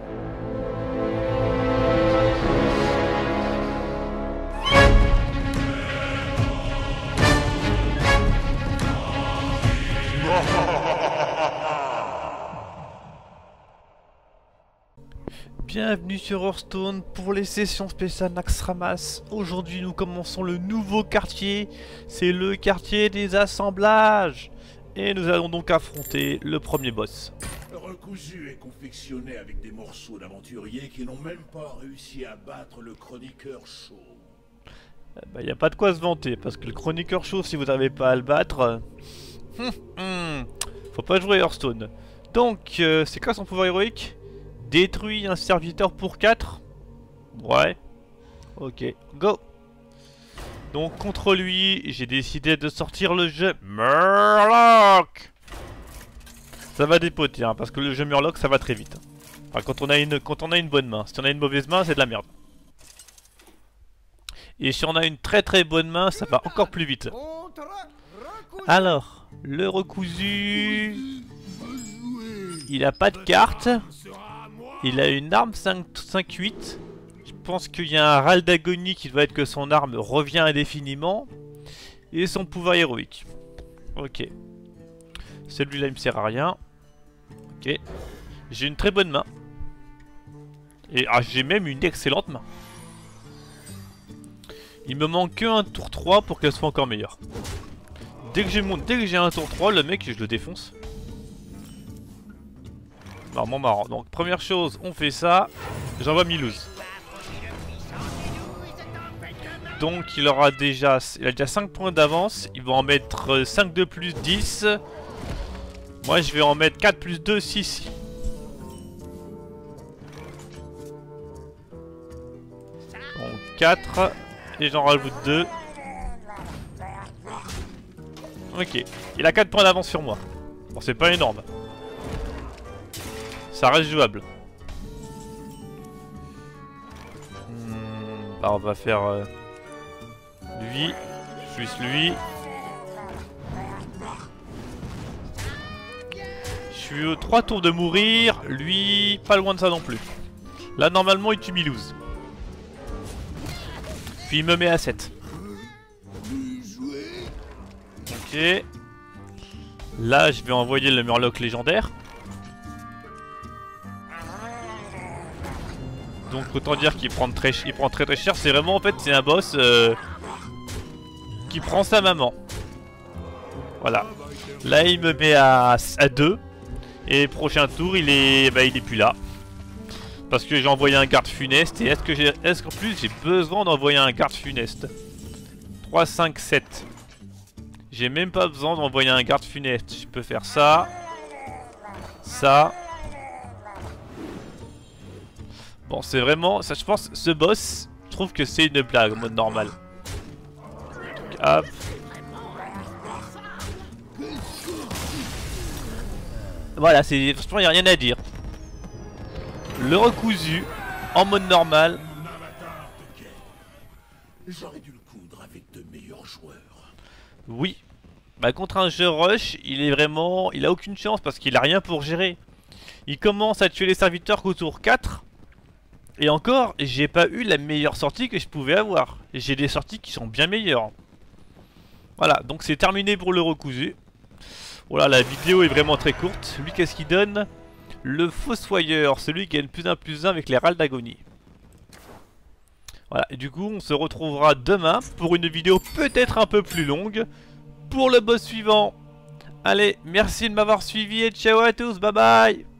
Bienvenue sur Hearthstone pour les sessions spéciales Naxxramas. Aujourd'hui nous commençons le nouveau quartier, c'est le quartier des assemblages. Et nous allons donc affronter le premier boss. Recousu et confectionné avec des morceaux d'aventuriers qui n'ont même pas réussi à battre le chroniqueur chaud. Bah y a pas de quoi se vanter, parce que le chroniqueur chaud, si vous n'arrivez pas à le battre... faut pas jouer Hearthstone. Donc, c'est quoi son pouvoir héroïque? Détruit un serviteur pour 4. Ouais. Ok, go. Donc contre lui, j'ai décidé de sortir le jeu Murloc. Ça va dépoter, hein, parce que le jeu Murloc, ça va très vite. Enfin, quand on a une bonne main. Si on a une mauvaise main, c'est de la merde. Et si on a une très très bonne main, ça va encore plus vite. Alors, le recousu... Il a pas de carte. Il a une arme 5-8. Je pense qu'il y a un râle d'agonie qui doit être que son arme revient indéfiniment. Et son pouvoir héroïque. Ok. Celui-là il me sert à rien. Ok. J'ai une très bonne main. Et j'ai même une excellente main. Il me manque qu'un tour 3 pour qu'elle soit encore meilleure. Dès que j'ai un tour 3, le mec je le défonce. Marrant, marrant. Donc première chose, on fait ça. J'envoie Milouz. Donc il a déjà 5 points d'avance. Il va en mettre 5 de plus, 10. Moi je vais en mettre 4 plus 2, 6. Donc 4. Et j'en rajoute 2. Ok. Il a 4 points d'avance sur moi. Bon, c'est pas énorme. Ça reste jouable. Bah on va faire lui, juste lui. Je suis aux 3 tours de mourir. Lui, pas loin de ça non plus. Là normalement il tue Milouz. Puis il me met à 7. Ok. Là je vais envoyer le Murloc légendaire. Donc autant dire qu'il prend très cher. C'est vraiment en fait c'est un boss qui prend sa maman. Voilà. Là il me met à 2. Et prochain tour il est plus là. Parce que j'ai envoyé un garde funeste. Et est-ce qu'en plus j'ai besoin d'envoyer un garde funeste? 3, 5, 7. J'ai même pas besoin d'envoyer un garde funeste. Je peux faire ça. Ça. Bon, c'est vraiment... ça, je pense, ce boss, je trouve que c'est une blague en mode normal. Donc, hop. Voilà, c'est... franchement, il n'y a rien à dire. Le recousu, en mode normal. J'aurais dû le coudre avec de meilleurs joueurs. Oui. Bah, contre un jeu rush, il est vraiment... il a aucune chance parce qu'il a rien pour gérer. Il commence à tuer les serviteurs qu'au tour 4. Et encore, j'ai pas eu la meilleure sortie que je pouvais avoir. J'ai des sorties qui sont bien meilleures. Voilà, donc c'est terminé pour le recousu. Voilà, la vidéo est vraiment très courte. Lui, qu'est-ce qu'il donne? Le fossoyeur, celui qui gagne +1/+1 avec les râles d'agonie. Voilà, et du coup, on se retrouvera demain pour une vidéo peut-être un peu plus longue pour le boss suivant. Allez, merci de m'avoir suivi et ciao à tous, bye bye.